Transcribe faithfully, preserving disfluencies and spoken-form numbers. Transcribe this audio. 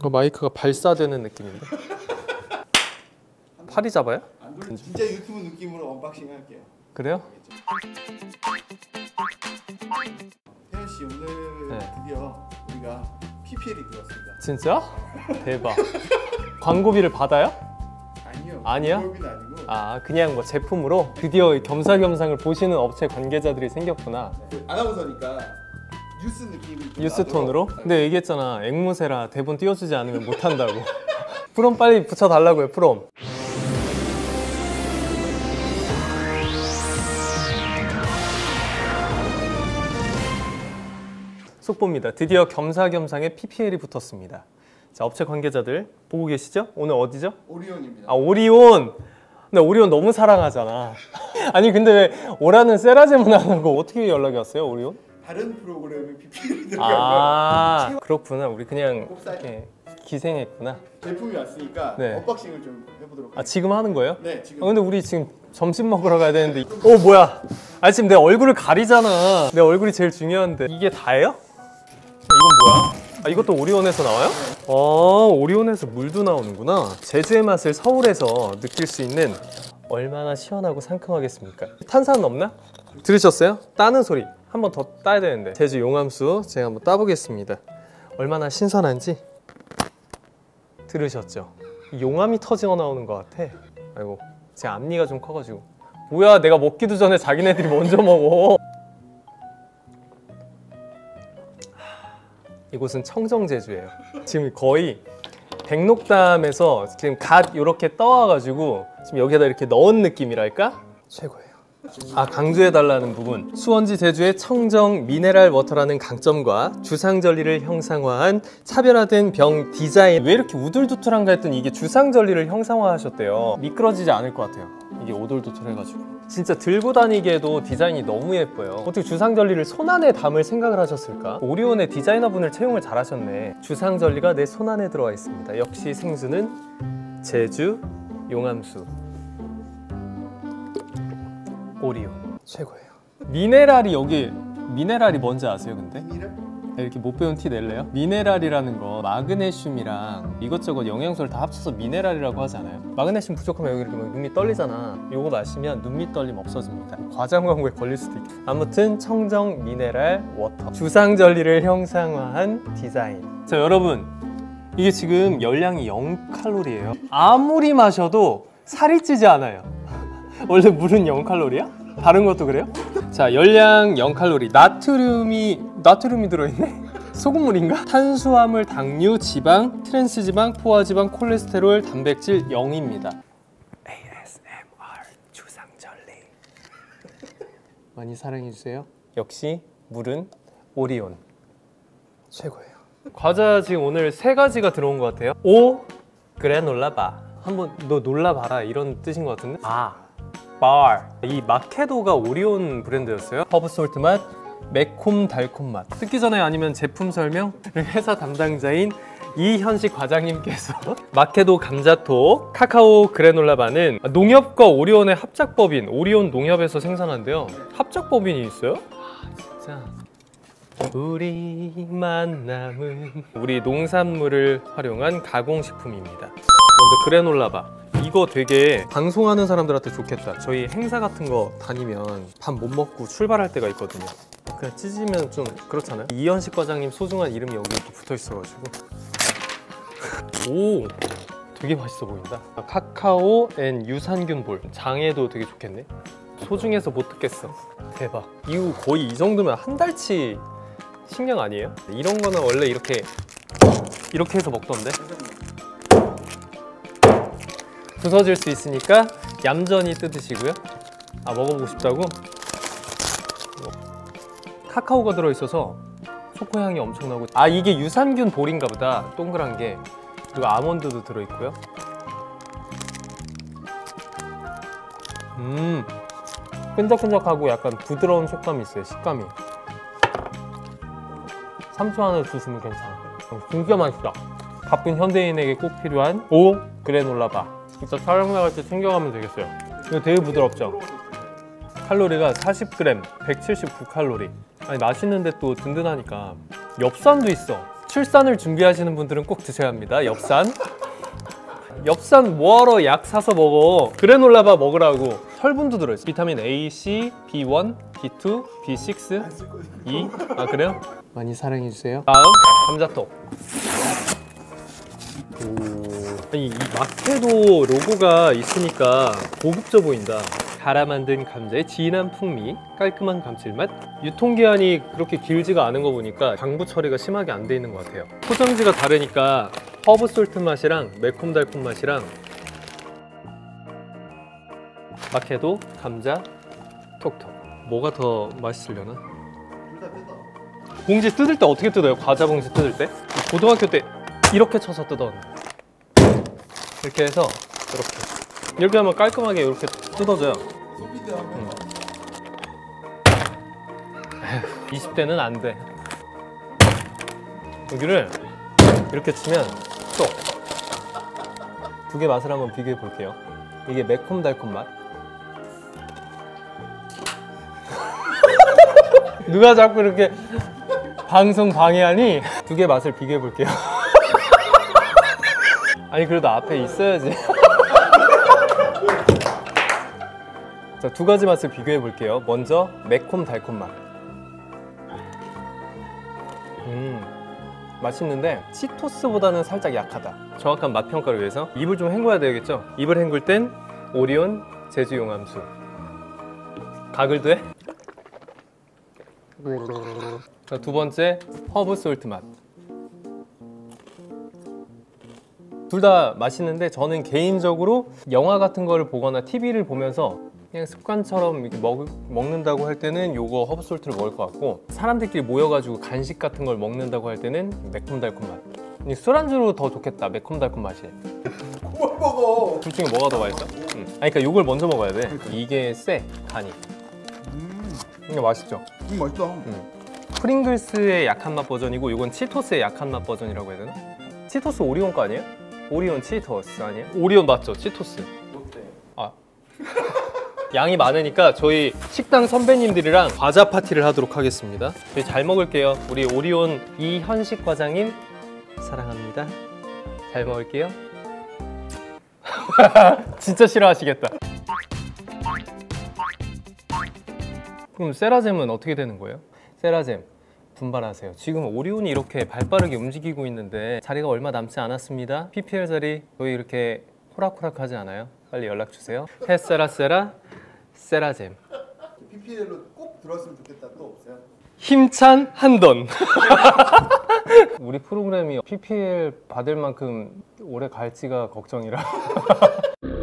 이거 마이크가 발사되는 느낌인데? 팔이 잡아요? 진짜 유튜브 느낌으로 언박싱 할게요. 그래요? 태현 씨 오늘 네. 드디어 우리가 피피엘이 들었습니다. 진짜? 대박. 광고비를 받아요? 아니요. 아니야? 광고비는 아니고. 아 그냥 뭐 제품으로 드디어 겸사겸상을 보시는 업체 관계자들이 생겼구나. 네. 아나운서니까 뉴스 느낌이 좀 뉴스 나도록. 톤으로? 근데 얘기했잖아. 앵무새라 대본 띄워주지 않으면 못한다고. 프롬 빨리 붙여달라고요. 프롬. 속보입니다. 드디어 겸사겸상의 피피엘이 붙었습니다. 자, 업체 관계자들 보고 계시죠? 오늘 어디죠? 오리온입니다. 아, 오리온! 근데 오리온 너무 사랑하잖아. 아니 근데 왜 오라는 세라젬은 안 하고 어떻게 연락이 왔어요, 오리온? 다른 프로그램에 피피엘이 들어가면 아 그렇구나. 우리 그냥 곱살. 이렇게 기생했구나. 제품이 왔으니까 네. 언박싱을 좀 해보도록 아 하겠습니다. 지금 하는 거예요? 네, 지금. 아, 근데 우리 지금 점심 먹으러 가야 되는데. 어 뭐야? 아 지금 내 얼굴을 가리잖아. 내 얼굴이 제일 중요한데 이게 다예요? 이건 뭐야? 아 이것도 오리온에서 나와요? 아 오리온에서 물도 나오는구나. 제주의 맛을 서울에서 느낄 수 있는 얼마나 시원하고 상큼하겠습니까? 탄산은 없나? 들으셨어요? 따는 소리 한 번 더 따야 되는데. 제주 용암수 제가 한번 따보겠습니다. 얼마나 신선한지 들으셨죠? 용암이 터지어 나오는 것 같아. 아이고 제 앞니가 좀 커가지고. 뭐야 내가 먹기도 전에 자기네들이 먼저 먹어. 이곳은 청정제주예요. 지금 거의 백록담에서 지금 갓 이렇게 떠와가지고 지금 여기에다 이렇게 넣은 느낌이랄까? 최고예요. 아 강조해달라는 부분. 수원지 제주의 청정 미네랄 워터라는 강점과 주상절리를 형상화한 차별화된 병 디자인. 왜 이렇게 우둘두툴한가 했더니 이게 주상절리를 형상화하셨대요. 미끄러지지 않을 것 같아요. 이게 오돌도돌해가지고. 진짜 들고 다니기에도 디자인이 너무 예뻐요. 어떻게 주상절리를 손안에 담을 생각을 하셨을까? 오리온의 디자이너분을 채용을 잘하셨네. 주상절리가 내 손안에 들어와 있습니다. 역시 생수는 제주 용암수 오리온 최고예요. 미네랄이 여기 미네랄이 뭔지 아세요 근데? 미네랄? 이렇게 못 배운 티 낼래요? 미네랄이라는 거 마그네슘이랑 이것저것 영양소를 다 합쳐서 미네랄이라고 하지 않아요? 마그네슘 부족하면 여기 이렇게 막 눈이 떨리잖아. 요거 마시면 눈밑 떨림 없어집니다. 과장 광고에 걸릴 수도 있고. 아무튼 청정 미네랄 워터 주상절리를 형상화한 디자인. 자 여러분 이게 지금 열량이 영 칼로리예요. 아무리 마셔도 살이 찌지 않아요. 원래 물은 영 칼로리야? 다른 것도 그래요? 자 열량 영 칼로리. 나트륨이 나트륨이 들어있네? 소금물인가? 탄수화물, 당류, 지방, 트랜스지방, 포화지방, 콜레스테롤, 단백질 영입니다. 에이에스엠알 주상절리 많이 사랑해주세요. 역시 물은 오리온 최고예요. 과자 지금 오늘 세 가지가 들어온 것 같아요. 오 그래놀라바. 한번 너 놀라봐라 이런 뜻인 것 같은데? 아 bar. 이 마케도가 오리온 브랜드였어요. 허브 솔트 맛, 매콤 달콤 맛. 듣기 전에 아니면 제품 설명? 회사 담당자인 이현식 과장님께서 마케도 감자토 카카오 그래놀라바는 농협과 오리온의 합작법인 오리온 농협에서 생산한대요. 합작법인이 있어요? 아 진짜. 우리 만남은 우리 농산물을 활용한 가공식품입니다. 먼저 그래놀라바. 이거 되게 방송하는 사람들한테 좋겠다. 저희 행사 같은 거 다니면 밥 못 먹고 출발할 때가 있거든요. 그냥 찢으면 좀 그렇잖아요. 이현식 과장님 소중한 이름이 여기 이렇게 붙어 있어가지고. 오 되게 맛있어 보인다. 카카오 앤 유산균 볼. 장에도 되게 좋겠네. 소중해서 못 듣겠어. 대박. 이거 거의 이 정도면 한 달치 식량 아니에요? 이런 거는 원래 이렇게 이렇게 해서 먹던데. 부서질 수 있으니까 얌전히 뜯으시고요. 아 먹어보고 싶다고? 카카오가 들어있어서 초코향이 엄청나고. 아 이게 유산균 볼인가 보다. 동그란 게. 그리고 아몬드도 들어있고요. 음 끈적끈적하고 약간 부드러운 식감이 있어요. 식감이 삼 초 안에 드시면 괜찮아. 진짜 맛있다. 바쁜 현대인에게 꼭 필요한 오 그래놀라바. 진짜 촬영 나갈 때 챙겨가면 되겠어요. 이거 되게 부드럽죠? 칼로리가 사십 그램, 백칠십구 칼로리. 아니 맛있는데 또 든든하니까. 엽산도 있어. 출산을 준비하시는 분들은 꼭 드셔야 합니다. 엽산. 엽산 뭐하러 약 사서 먹어. 그래놀라바 먹으라고. 철분도 들어있어. 비타민 A, C, 비 원, 비 투, 비 식스, E. 아 그래요? 많이 사랑해주세요. 다음 감자떡. 오. 아니 이 마케도 로고가 있으니까 고급져 보인다. 갈아 만든 감자의 진한 풍미, 깔끔한 감칠맛. 유통기한이 그렇게 길지가 않은 거 보니까 방부 처리가 심하게 안 돼 있는 것 같아요. 포장지가 다르니까 허브 솔트 맛이랑 매콤달콤 맛이랑 마케도, 감자, 톡톡. 뭐가 더 맛있으려나? 둘 다 뜯어. 봉지 뜯을 때 어떻게 뜯어요? 과자 봉지 뜯을 때? 고등학교 때 이렇게 쳐서 뜯었는데 이렇게 해서 이렇게 이렇게 하면 깔끔하게 이렇게 뜯어져요. 소피드 한번. 이십 대는 안 돼. 여기를 이렇게 치면 쏙. 두 개 맛을 한번 비교해 볼게요. 이게 매콤달콤 맛. 누가 자꾸 이렇게 방송 방해하니? 두 개 맛을 비교해 볼게요. 아니 그래도 앞에 있어야지. 자, 두 가지 맛을 비교해 볼게요. 먼저 매콤 달콤 맛. 음, 맛있는데 치토스보다는 살짝 약하다. 정확한 맛 평가를 위해서 입을 좀 헹궈야 되겠죠? 입을 헹굴 땐 오리온 제주 용암수. 가글도 해? 자, 두 번째 허브 솔트 맛. 둘 다 맛있는데 저는 개인적으로 영화 같은 거를 보거나 티비를 보면서 그냥 습관처럼 이렇게 먹, 먹는다고 할 때는 요거 허브 솔트를 먹을 것 같고, 사람들끼리 모여가지고 간식 같은 걸 먹는다고 할 때는 매콤달콤 맛. 술안주로 더 좋겠다. 매콤달콤 맛이. 그만 먹어. 둘 중에 뭐가 더 맛있어? 응. 아니 그러니까 요걸 먼저 먹어야 돼. 이게 쎄 간이. 음, 이게 맛있죠? 음 맛있다. 응. 프링글스의 약한 맛 버전이고 요건 치토스의 약한 맛 버전이라고 해야 되나? 치토스 오리온 거 아니에요? 오리온 치토스 아니에요? 오리온 맞죠? 치토스. 롯데. 아. 양이 많으니까 저희 식당 선배님들이랑 과자 파티를 하도록 하겠습니다. 저희 잘 먹을게요. 우리 오리온 이현식 과장님 사랑합니다. 잘 먹을게요. 진짜 싫어하시겠다. 그럼 세라젬은 어떻게 되는 거예요? 세라젬 분발하세요. 지금 오리온이 이렇게 발빠르게 움직이고 있는데 자리가 얼마 남지 않았습니다. 피피엘 자리 저희 이렇게 호락호락하지 않아요? 빨리 연락 주세요. 헤세라세라 세라젬. 피피엘로 꼭 들어왔으면 좋겠다. 또 없어요? 힘찬 한돈. 우리 프로그램이 피피엘 받을 만큼 오래 갈지가 걱정이라.